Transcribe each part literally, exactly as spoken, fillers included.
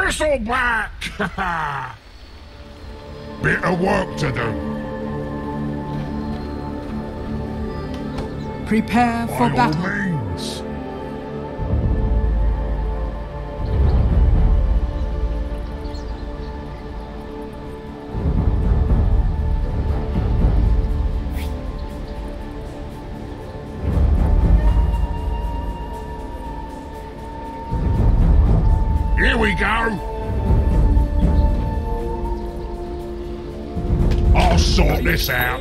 Bristleback! Bit of work to do. Prepare for By battle. all means. Here we go. I'll sort this out.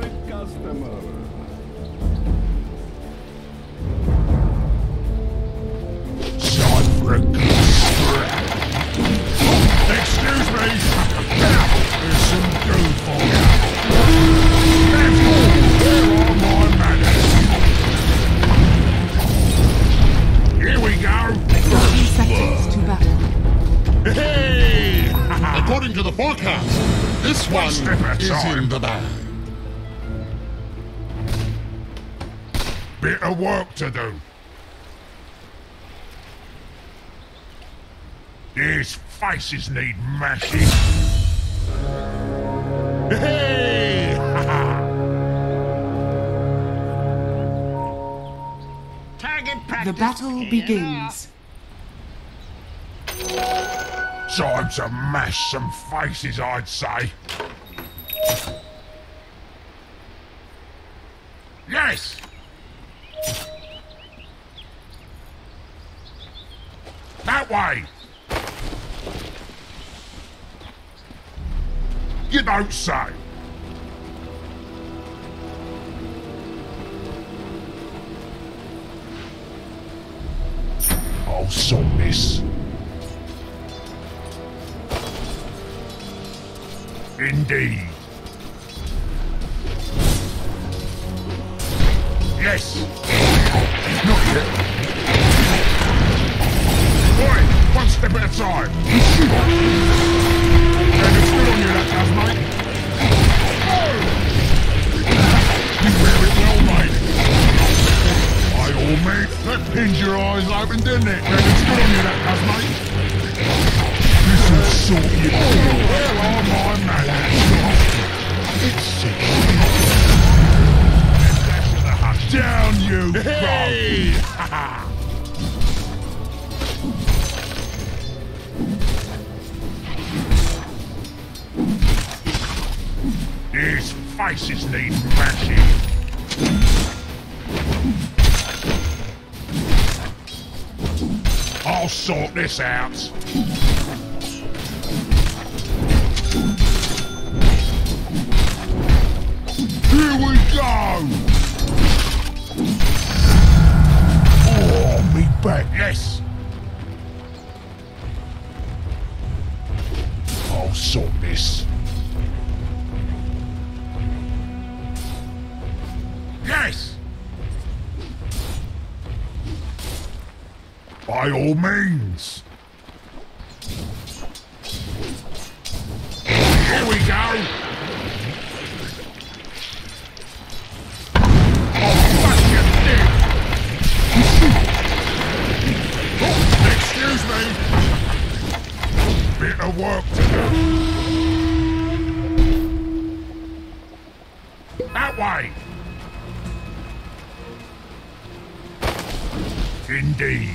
Time for a good scrap. Excuse me. There's some goo for you. Careful. Where are my manners? Here we go. thirty seconds to battle. Hey! According to the forecast, this one step at a is time. in the bag. Bit of work to do. These faces need mashing. Hey! The battle begins. Time to mash some faces, I'd say. Yes! That way! You don't say. I'll sort this. Indeed. Yes. Not yet. Boy, one step at a time. And it's good on you, that does, mate. Oh. You wear it well, mate. By all means, that pinned your eyes open, didn't it? And it's good on you, that does, mate. This'll sort you. Where are my manners? It's sick. Down, you hey! These faces need mashing. I'll sort this out. Here we go! Oh, me back, yes! I'll sort this. Yes! By all means. Here we go! Excuse me. Bit of work to do. That way. Indeed.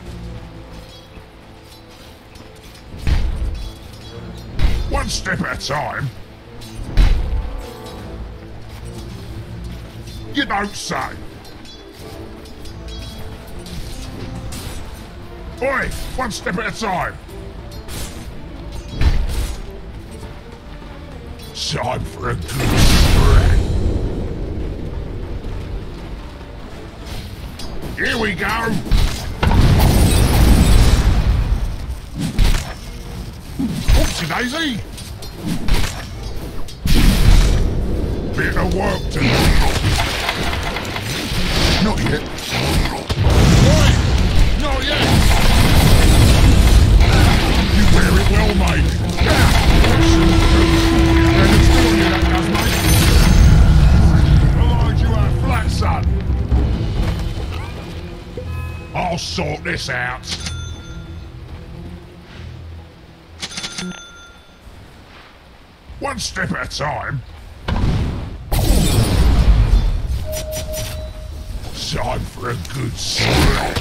One step at a time. You don't say. Oi! One step at a time! Time for a good scrap. Here we go! Oopsie daisy! Bit of work to do. Not yet. Oi! Not yet! You wear it well, mate. Yeah. And it's still on you, that does, mate. Aligned you out flat, son. I'll sort this out. One step at a time. Time for a good scrap.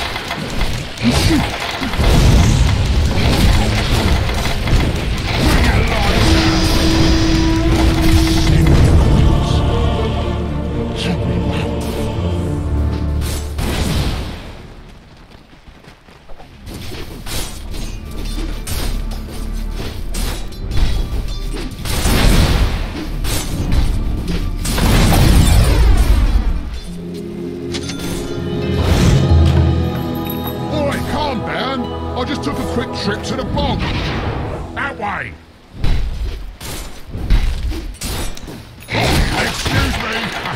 I just took a quick trip to the bog. That way. Excuse me.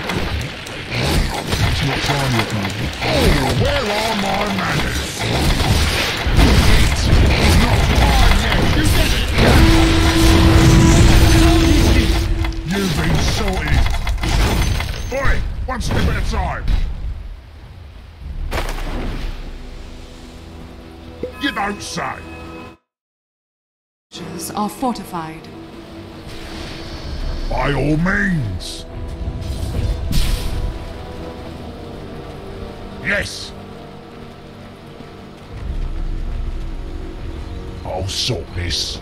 It's not time yet, mate. Oh, where are my manners? It's not time yet. You did it. You've been sorted. Oi, one step at a time. You don't say. Are fortified. By all means. Yes. I'll sort this.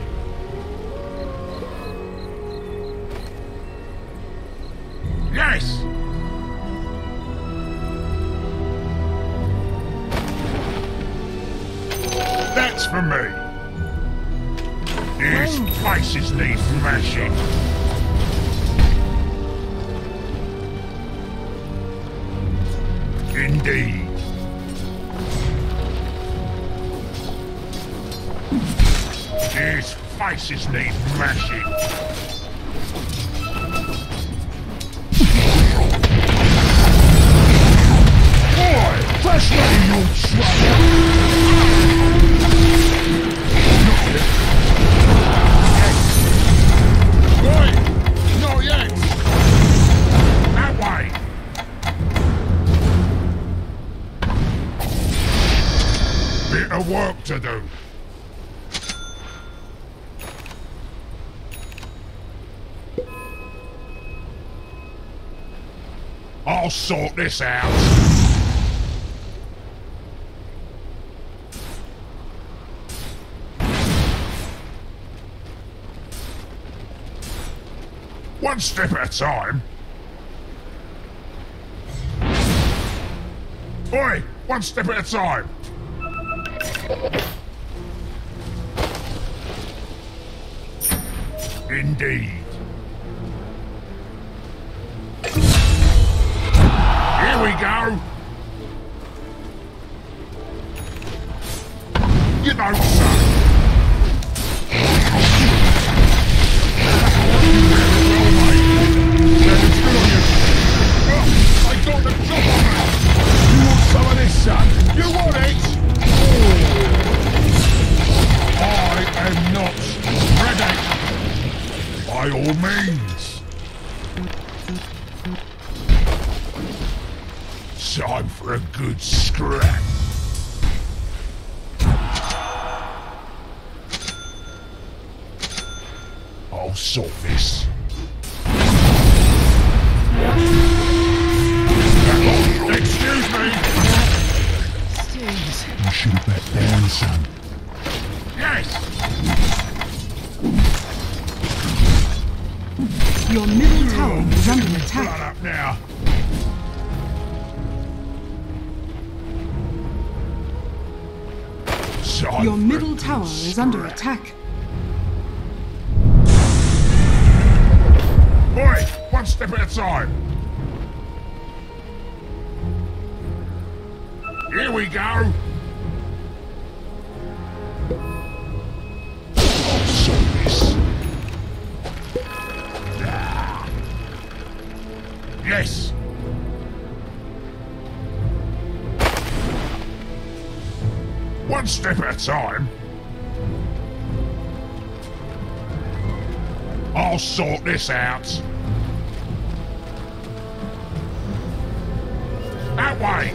Yes. That's for me. These places need mashing. Indeed. These faces need mashing. Boy, fresh ready your trouble. Boy, not yet. That way. Bit of work to do. I'll sort this out. One step at a time. Oi, one step at a time. Indeed. Here we go. You don't say. I got the job on it. You want some of this, son? You want it? Oh. I am not ready. By all means. Time for a good scrap. I'll sort this. Excuse me. Steers. You should have backed down, son. Yes. Your middle tower is under Blood attack. up now. Time Your for middle a good tower is under scrap. attack. Boy, one step at a time. Here we go. I'll sort this. Ah. Yes. One step at a time. I'll sort this out. That way.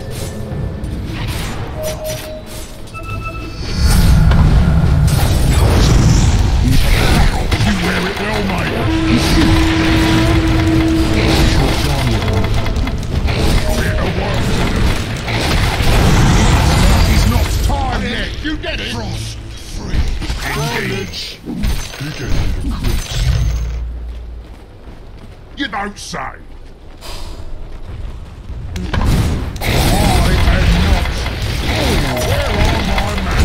You wear it well, You're getting the creeps. You don't say. I am not. Where are my men?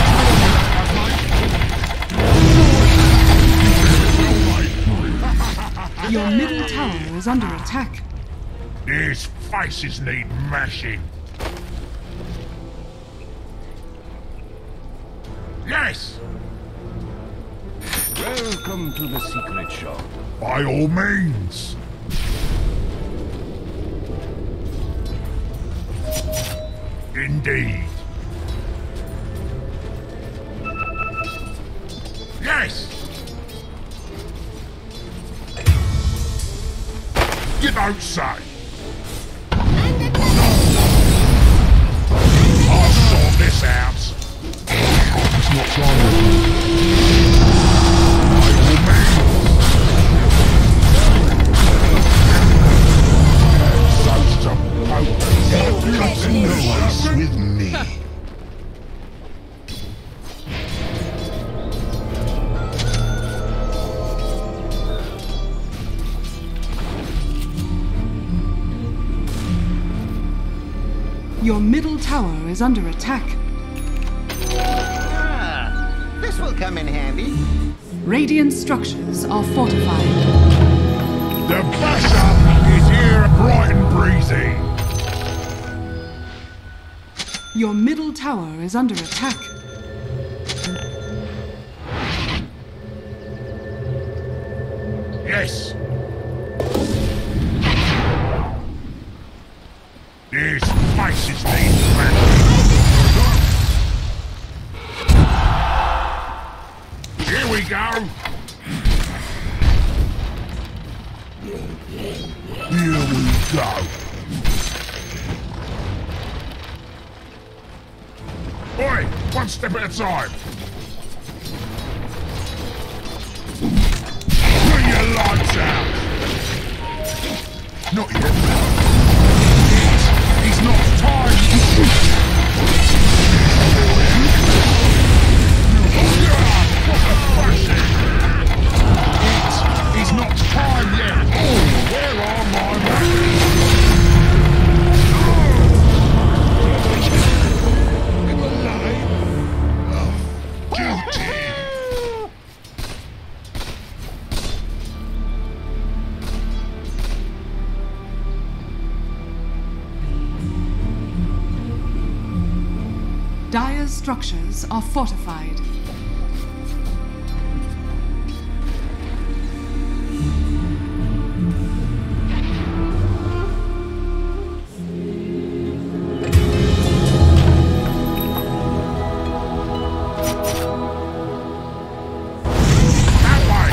Your middle tower is under attack. These faces need mashing. Yes! Welcome to the secret shop. By all means. Indeed. Yes! You don't say. I'll sort this out. It's not trying with me. By all means. Such a potent. Noise with me. Your middle tower is under attack. Ah, this will come in handy. Radiant structures are fortified. The backup is here, bright and breezy. Your middle tower is under attack. Yes. These faces need mashing. Here we go. Here we go. Oi, one step at a time. Bring your lights out. Not yet. He's not time. He's not time yet. Oh, where are my men? In the name of duty. Dire's structures are fortified. That way.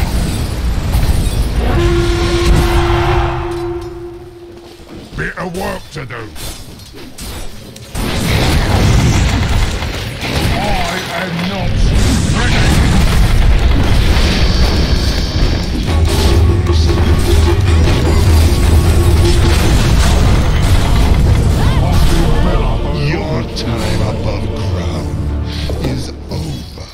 Bit of work to do. I am not ready. Your time above ground is over.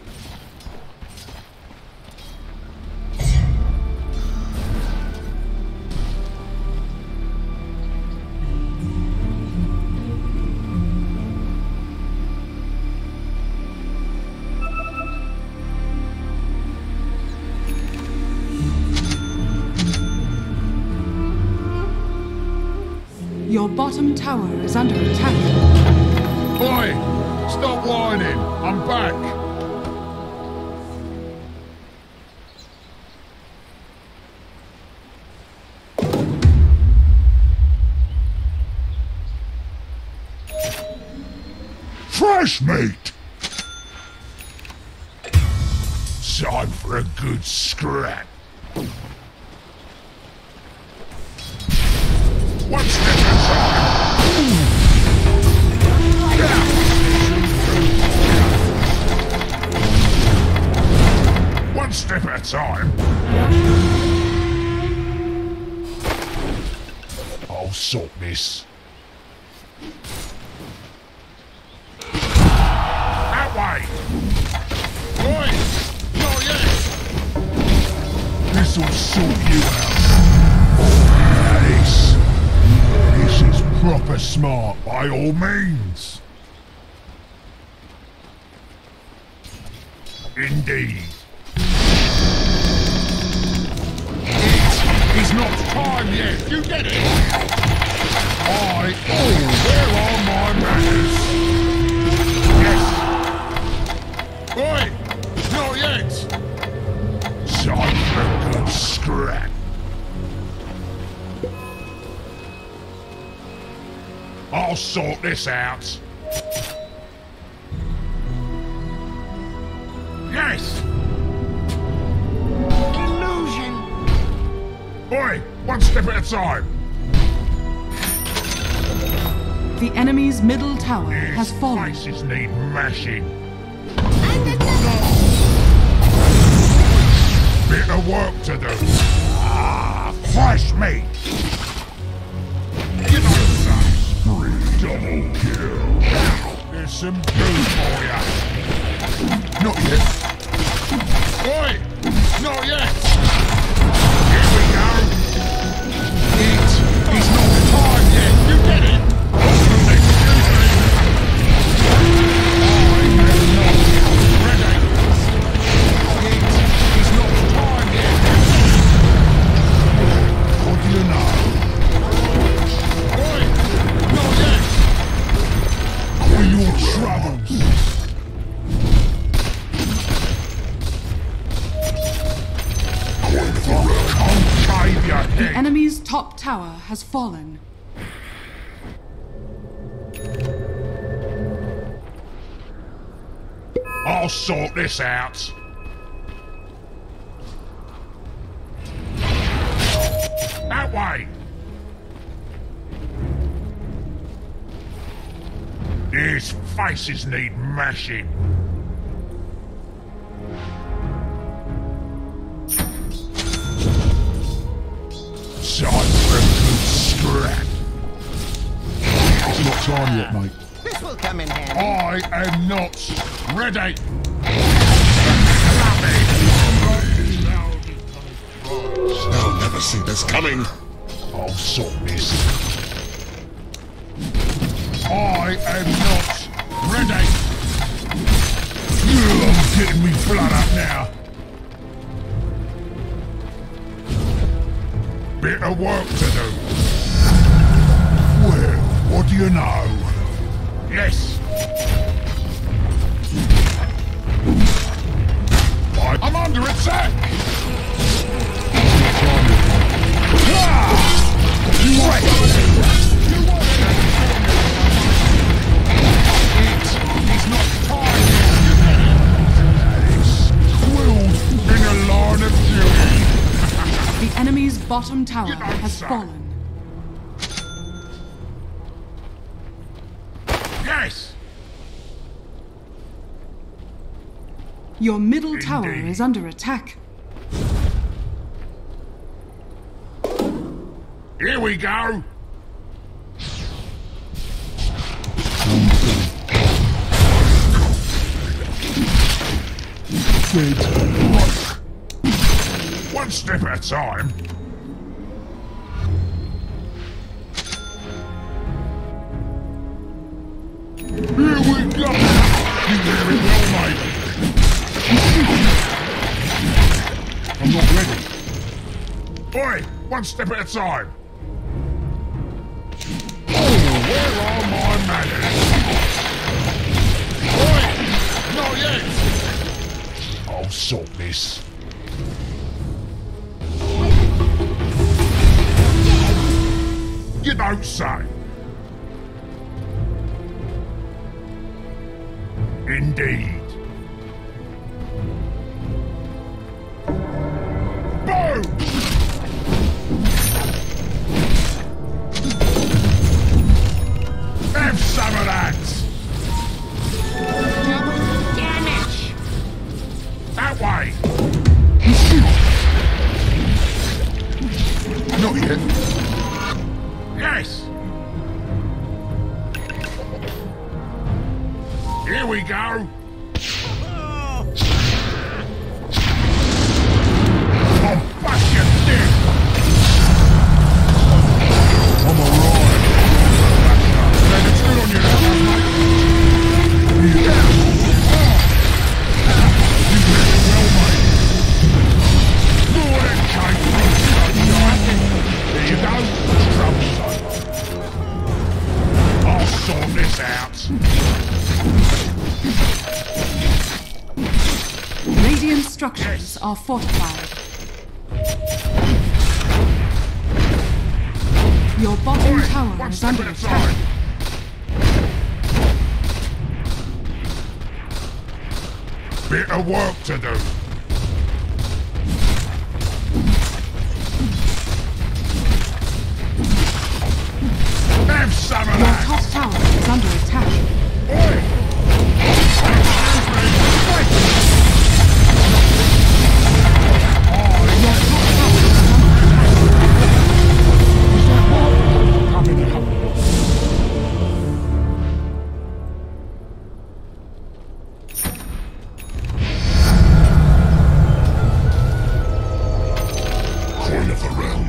Your bottom tower is under attack. Boy, stop whining. I'm back. Fresh meat. Time for a good scrap. One step at a time. One step at a time. I'll sort this. That way. Boys, not yet. sort you out. This, this is proper smart by all means. Indeed. It is not time yet, you get it? I, oh, where are my manners? Yes. Oi, not yet. Time for a good scrap. I'll sort this out. Yes! Illusion. Oi! One step at a time! The enemy's middle tower has These fallen. faces need mashing. Bit of work to do. Ah, fresh meat! You know that. Double kill. There's some food for ya. Not yet. Oi! Not yet! Here we go! It is not time yet, you get it? Excuse me! I am not ready! It is not time yet! What do you know? Oi! Not yet! For your troubles! Concave your The head! enemy's top tower has fallen. I'll sort this out. That way! These faces need mashing. Time for a good scrap. It's not time yet, mate. This will come in handy. I am not ready. They'll never see this coming. I'll sort this. I am not ready. I'm getting me blood up now. Bit of work to do. Well, what do you know? Yes. I- I'm under attack. Ah! Right. It is not time yet. It's quilled in a line of duty. The enemy's bottom tower You know, has sir. fallen. Yes. Your middle tower Indeed. is under attack. Here we go. One step at a time. Here we go. You very well, mate. I'm not ready. Oi, one step at a time. Oh, where are my manners? Oi, not yet. I'll sort this. You don't say. Indeed. Boom! Have some of that! Damage. That way! Not yet. Yes! Here we go! I'll bust your Radiant structures are fortified. Your bottom tower is under attack. Bit of work to do. Have some of Your that. top tower is under attack. Coin of the realm.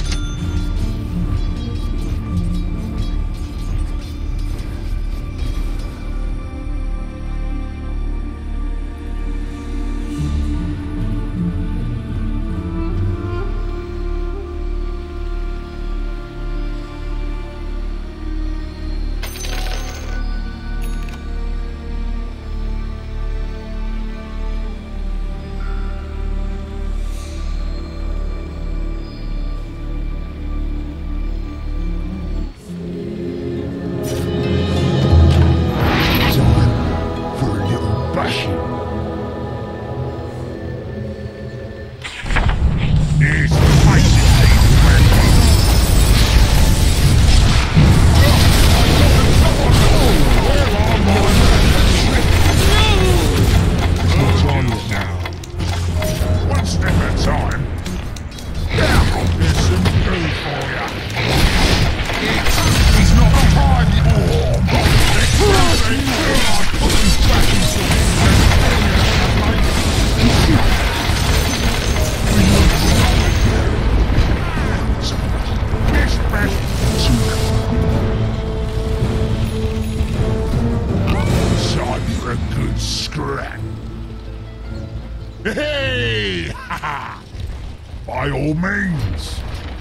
Hey! Ha ha! By all means.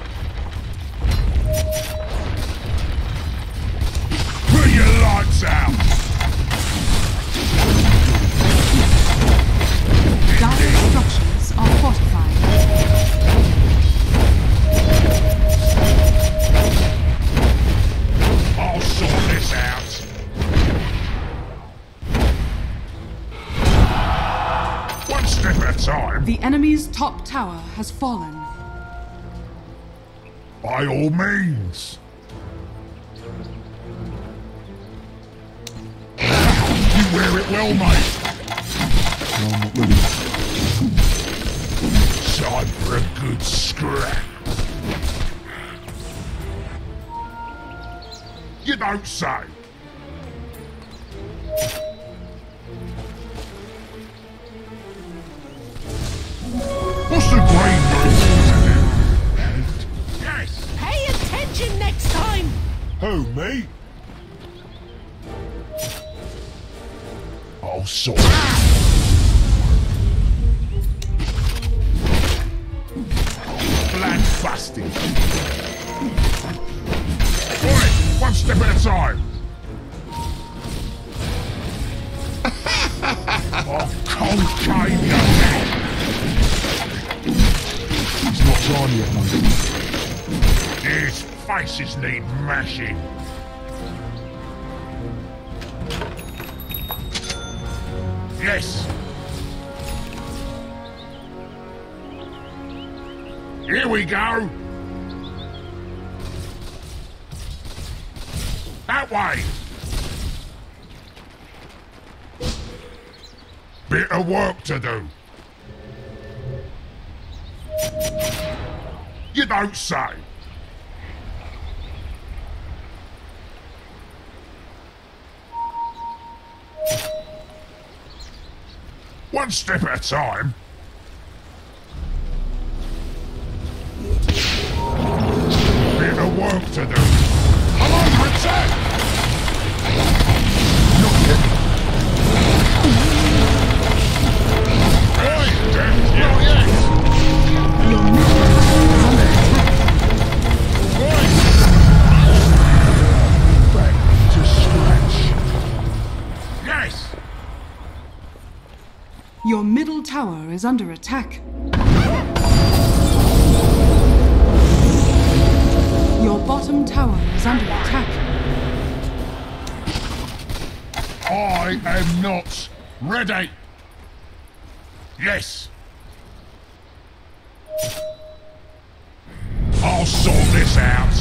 Put your lights out. Dire structures are fortified. I'll sort this out. One step at a time. The enemy's top tower has fallen. By all means. You wear it well, mate. No, I'm not ready. Time for a good scrap. You don't say. What's the brain doing? Yes. Pay attention next time! Who, me? Oh, sorry. Bland busting. Oi, one step at a time. Oh, concave, you man. It's not time yet, mate. His faces need mashing. Yes. Here we go. That way. Bit of work to do. You don't say. One step at a time. Bit of work to do. I'm under attack! Not yet. Your middle tower is under attack. Your bottom tower is under attack. I am not ready. Yes. I'll sort this out.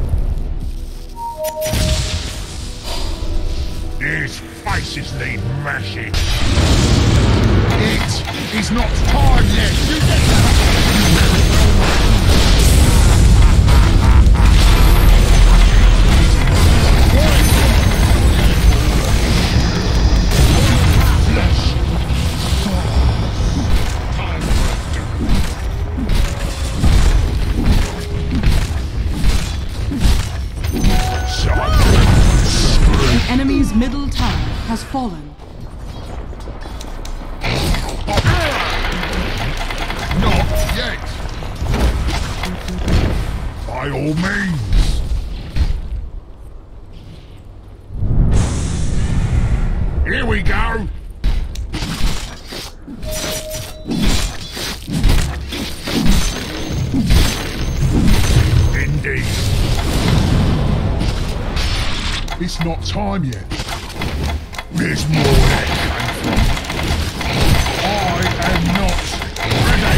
These faces need mashing. It is not time yet. You get The enemy's middle tower has fallen. Not yet. By all means. Here we go. Indeed. It's not time yet. There's more where it came from. I am not ready.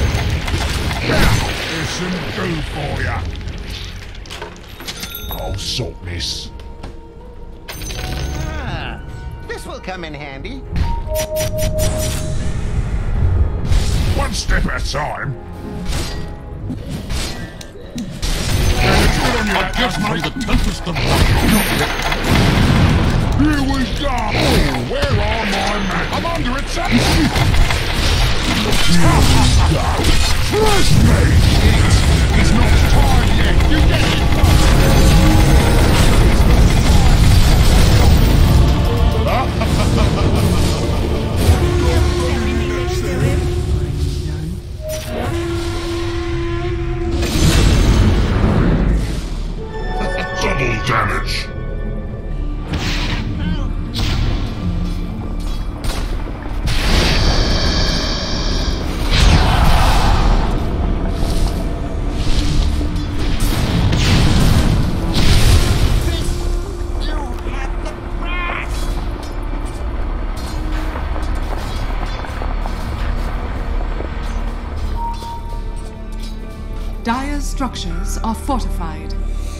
There's some goo for ya. I'll sort this. Ah, this will come in handy. One step at a time. I guess mate. The tempest of Here we go! Oh, where are my men? I'm under attack! Trust me! It's not time yet! You get double damage! Dire's structures are fortified.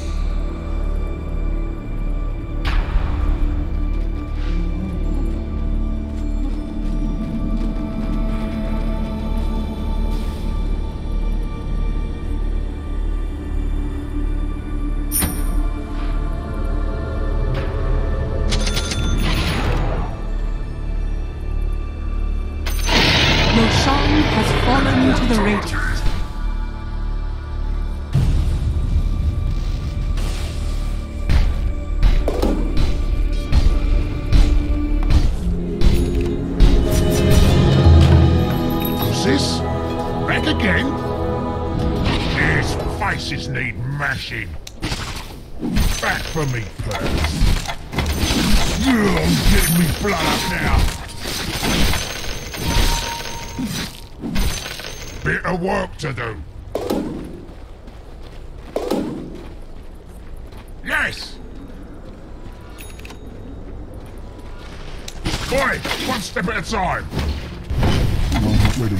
Roshan has fallen to the Radiant. Back again? These faces need mashing. Back for me, first. You're getting me blood up now. Bit of work to do. Yes! Boy, one step at a time. I'm not ready.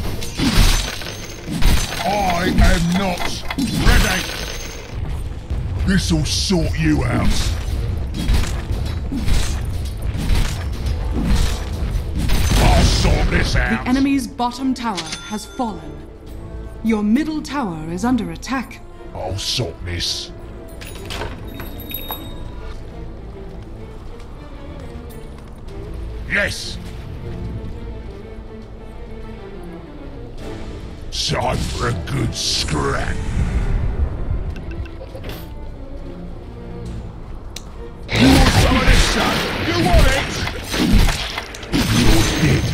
I am not ready. This'll sort you out. I'll sort this out. The enemy's bottom tower has fallen. Your middle tower is under attack. I'll sort this. Yes. Time for a good scrap. You want some of this, son? You want it? You're dead.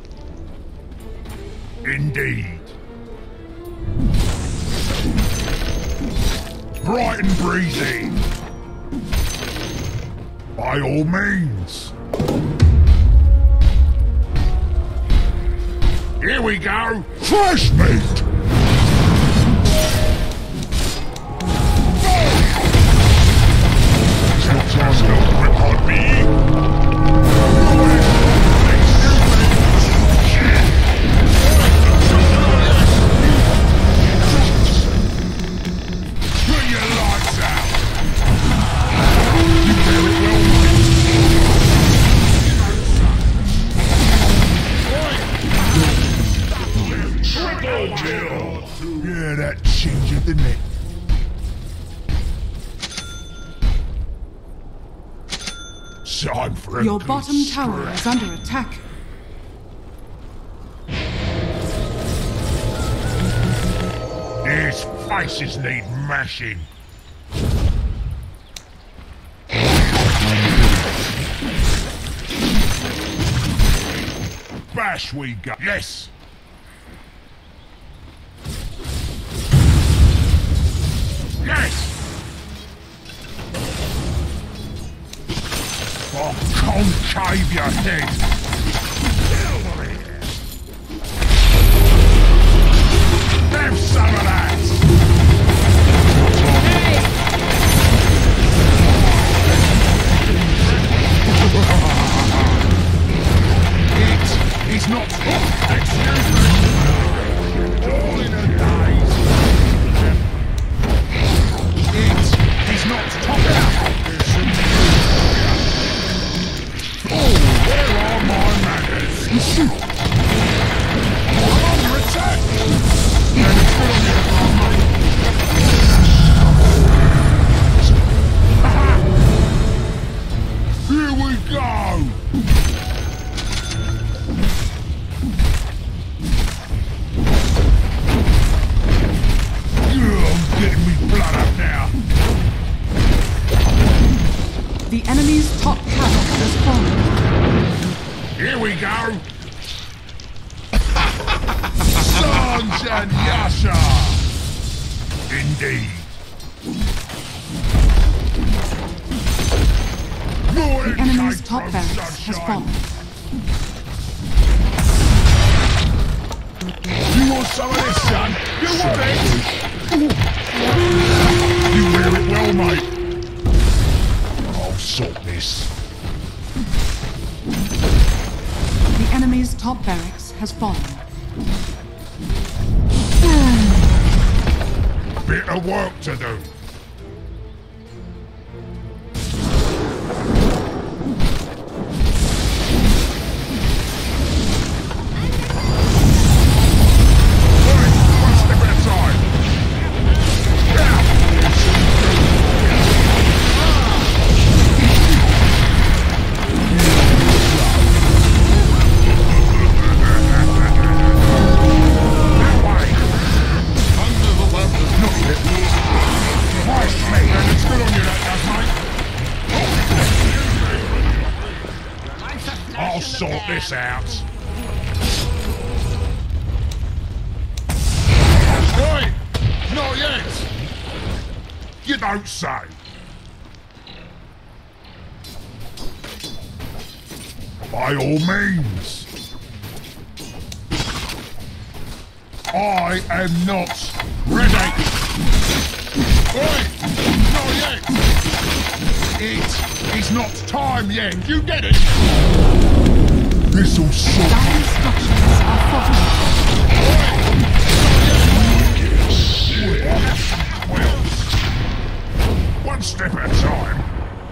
Indeed. Bright and breezy. By all means. Here we go! Fresh meat! Just don't rip on me! Put your lights out! You very well, Triple kill! Yeah, that changed it, didn't it? Time for a Your good bottom tower scrap. is under attack. These faces need mashing. Bash we go. Yes! Yes! Oh, concave your head! Have some of that! It is not... Excuse me! All in a daze! It is not top out! Oh, where are my manners? I'm under attack! And it's good on you, mate. Here we go! Ugh, I'm getting me blood up now. The enemy's top tower has fallen. Here we go! Sons and Yasha! Indeed. The enemy's top barracks has fallen. You want some of this, son? You want it? You wear it well, mate. I'll sort this. The enemy's top barracks has fallen. Bit of work to do. Right, one step at a time. I'll sort this out. Oi! Not yet! You don't say. By all means. I am not ready. Oi! Not yet! It is not time yet. You get it? This'll sort. Dire structures are fortified. One step at a time.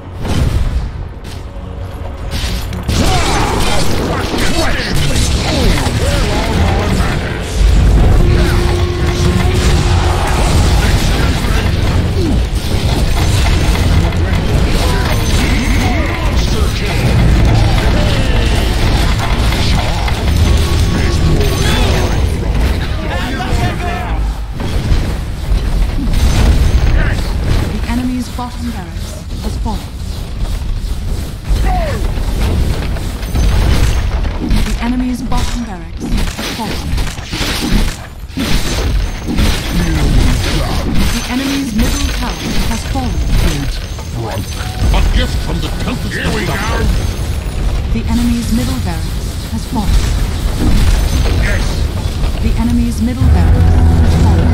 Bottom barracks has fallen. The enemy's bottom barracks has fallen. The enemy's middle tower has fallen. A gift from the Tempest. Here we go. The enemy's middle barracks has fallen. Yes! The enemy's middle barracks has fallen.